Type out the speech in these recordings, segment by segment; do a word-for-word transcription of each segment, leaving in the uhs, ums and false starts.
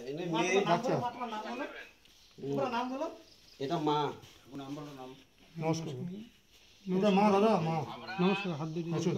এনে মেয়ে বাচ্চা নাম বলো। এটা মা। নাম বলো নাম। নমস্কার। এটা মা দাদা মা। নমস্কার, হাত দিয়ে দিন। আচ্ছা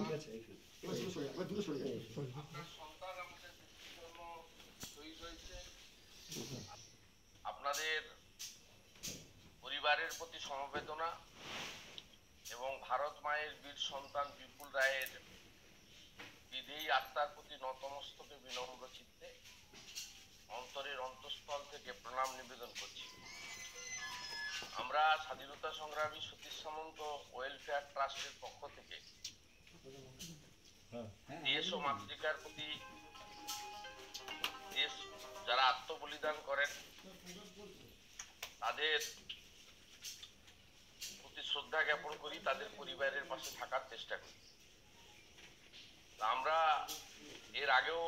আপনাদের পরিবারের প্রতি সমবেদনা এবং ভারত মায়ের বীর সন্তান বিপুল রায়ের বিধেয়ী আত্মার প্রতি নতমস্তকে বিনম্র চিত্তে অন্তরের অন্তঃস্থল থেকে প্রণাম নিবেদন করছি। আমরা স্বাধীনতা সংগ্রামী সতীশ সামন্ত ওয়েলফেয়ার ট্রাস্টের পক্ষ থেকে দেশ ও মাতৃকার প্রতি, দেশ যারা আত্মবলিদান করেন তাদের প্রতি শ্রদ্ধা জ্ঞাপন করি, তাদের পরিবারের পাশে থাকার চেষ্টা করি। আমরা এর আগেও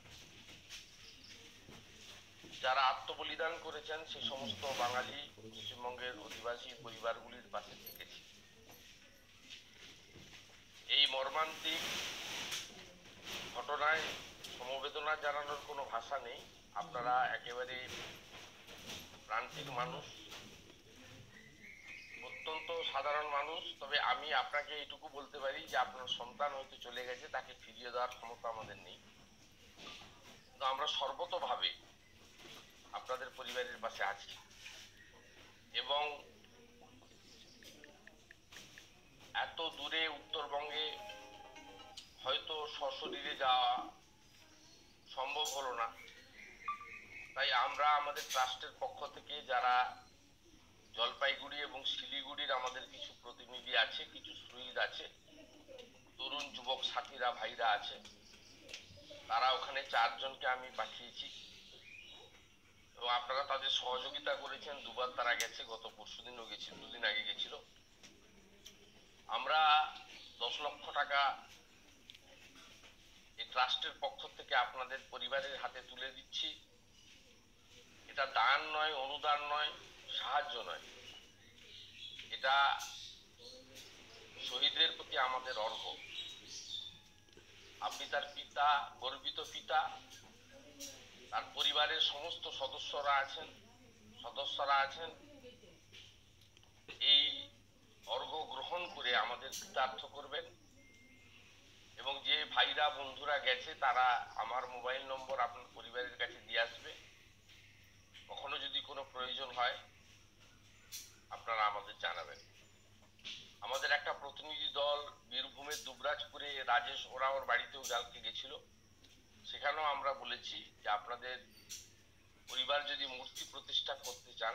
যারা আত্মবলিদান করেছেন সেই সমস্ত বাঙালি পশ্চিমবঙ্গের অধিবাসী পরিবারগুলির পাশে থেকেছি। এই মর্মান্তিক ঘটনায় সমবেদনা জানানোর কোনো ভাষা নেই। আপনারা একেবারে প্রান্তিক মানুষ, অত্যন্ত সাধারণ মানুষ। তবে আমি আপনাকে এইটুকু বলতে পারি যে আপনার সন্তান হয়তো চলে গেছে, তাকে ফিরিয়ে দেওয়ার ক্ষমতা আমাদের নেই, কিন্তু আমরা সর্বতোভাবে আপনাদের পরিবারের পাশে আছি এবং এত দূরে উত্তরবঙ্গে হয়তো সশরীরে যাওয়া সম্ভব হলো না, তাই আমরা আমাদের ট্রাস্টের পক্ষ থেকে যারা জলপাইগুড়ি এবং শিলিগুড়ির আমাদের কিছু প্রতিনিধি আছে, কিছু শহীদ আছে, তরুণ যুবক সাথীরা ভাইরা আছে, তারা ওখানে চারজনকে আমি পাঠিয়েছি এবং আপনারা তাদের সহযোগিতা করেছেন। দুবার তারা গেছে, গত পরশু দিনও গেছিল, দুদিন আগে গেছিল। আমরা দশ লক্ষ টাকা এই ট্রাস্টের পক্ষ থেকে আপনাদের পরিবারের হাতে তুলে দিচ্ছি। এটা দান নয়, অনুদান নয়, সাহায্য নয়, এটা শহীদদের প্রতি আমাদের অর্ঘ্য। আপনি তার পিতা, গর্বিত পিতা, তার পরিবারের সমস্ত সদস্যরা আছেন সদস্যরা আছেন এই অর্ঘ্য গ্রহণ করে আমাদের কৃতার্থ করবেন এবং যে ভাইরা বন্ধুরা গেছে তারা আমার মোবাইল নম্বর আপনার পরিবারের কাছে দিয়ে আসবে। কখনো যদি কোনো প্রয়োজন হয় আপনারা আমাদের জানাবেন। আমাদের একটা প্রতিনিধি দল বীরভূমের দুবরাজপুরে রাজেশ ওরাওর বাড়িতেও কালকে গেছিল। সেখানেও আমরা বলেছি যে আপনাদের পরিবার যদি মূর্তি প্রতিষ্ঠা করতে চান,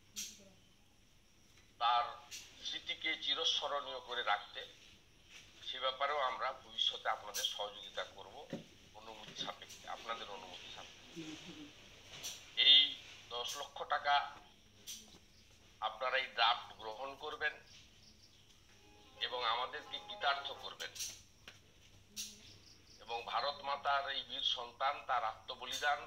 তার স্মৃতিকে চিরস্মরণীয় করে রাখতে, সে ব্যাপারেও আমরা ভবিষ্যতে আপনাদের সহযোগিতা করব অনুমতি সাপেক্ষে, আপনাদের অনুমতি সাপেক্ষে। এই দশ লক্ষ টাকা আপনারা এই ড্রাফট গ্রহণ করবেন এবং আমাদেরকে কৃতার্থ করবেন এবং ভারত মাতার এই বীর সন্তান, তার আত্মবলিদান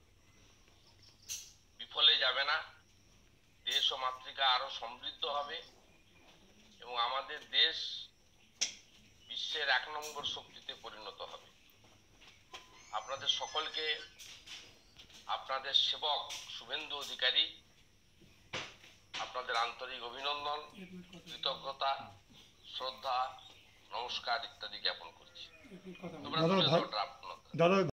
বিফলে যাবে না। দেশ ও মাতৃকা আরো সমৃদ্ধ হবে এবং আমাদের দেশ বিশ্বের এক নম্বর শক্তিতে পরিণত হবে। আপনাদের সকলকে, আপনাদের সেবক শুভেন্দু অধিকারী, আপনাদের আন্তরিক অভিনন্দন, কৃতজ্ঞতা, শ্রদ্ধা, নমস্কার ইত্যাদি জ্ঞাপন করছি। দাদা